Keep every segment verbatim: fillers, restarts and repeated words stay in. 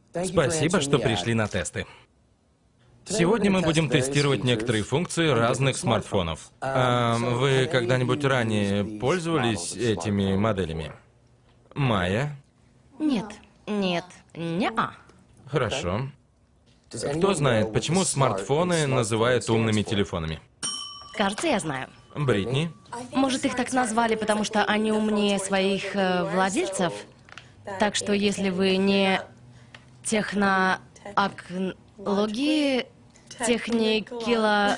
Спасибо, что пришли на тесты. Сегодня мы будем тестировать некоторые функции разных смартфонов. А вы когда-нибудь ранее пользовались этими моделями? Майя? Нет. Нет. Не-а. Хорошо. Кто знает, почему смартфоны называют умными телефонами? Кажется, я знаю. Бритни? Может, их так назвали, потому что они умнее своих э, владельцев? Так что если вы не техноакологи... Техникила...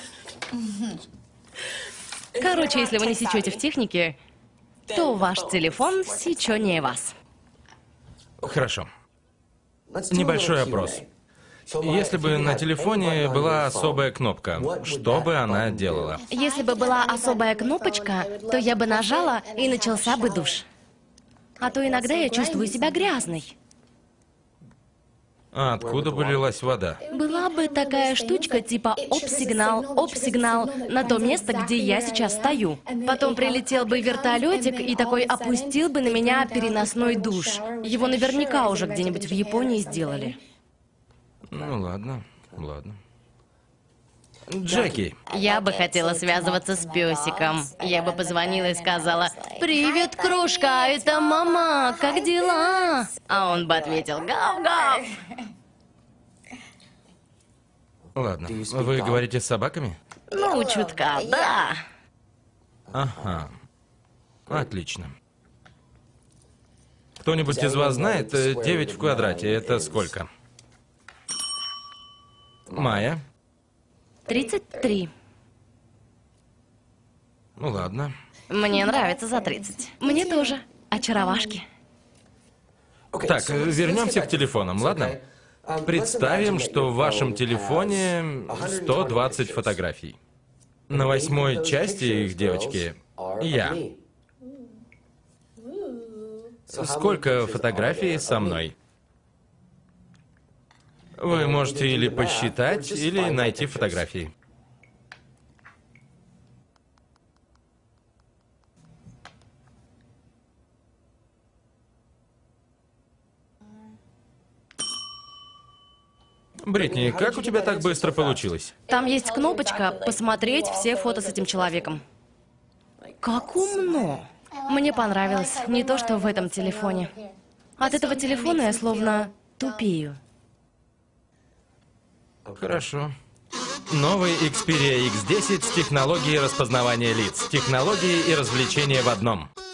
Короче, если вы не сечете в технике, то ваш телефон сечёнее вас. Хорошо. Небольшой опрос. Если бы на телефоне была особая кнопка, что бы она делала? Если бы была особая кнопочка, то я бы нажала, и начался бы душ. А то иногда я чувствую себя грязной. А откуда бы лилась вода? Была бы такая штучка типа оп-сигнал, оп-сигнал на то место, где я сейчас стою. Потом прилетел бы вертолетик и такой опустил бы на меня переносной душ. Его наверняка уже где-нибудь в Японии сделали. Ну ладно, ладно. Джеки. Я бы хотела связываться с песиком. Я бы позвонила и сказала: «Привет, крошка, это мама, как дела?» А он бы ответил: «Гав-гав». Ладно. Вы говорите с собаками? Ну, чутка, да. Ага. Отлично. Кто-нибудь из вас знает, э, девять в квадрате это сколько? Майя? тридцать три. Ну ладно. Мне нравится за тридцать. Мне тоже. Очаровашки. Так, э, вернемся к телефонам, ладно? Представим, что в вашем телефоне сто двадцать фотографий. На восьмой части их, девочки, я. Сколько фотографий со мной? Вы можете или посчитать, или найти фотографии. Бритни, как у тебя так быстро получилось? Там есть кнопочка «Посмотреть все фото с этим человеком». Как умно. Мне понравилось. Не то, что в этом телефоне. От этого телефона я словно тупею. Хорошо. Новый Xperia икс десять с технологией распознавания лиц. Технологии и развлечения в одном.